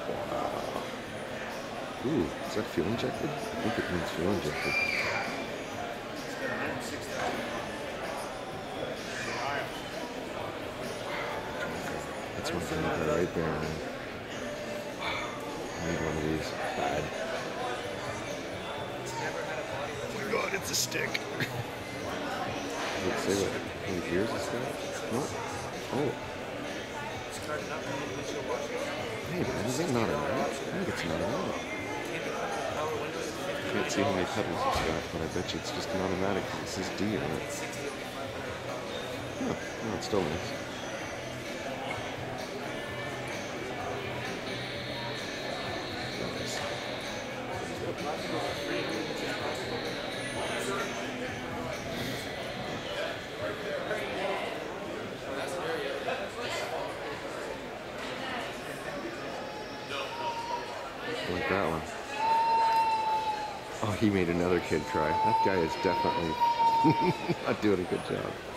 Wow. Ooh, is that fuel injected? I think it means fuel injected. That's my dream car right there, man. I need one of these. Bad. Oh my god, it's a stick. Let's say what? How many gears is that? No? Oh. Hey man, is that not an automatic? I think it's not an automatic. I can't see how many pedals it's got, but I bet you it's just an automatic. It says D on it. Huh. No, it's still nice. I like that one. Oh, he made another kid cry. That guy is definitely not doing a good job.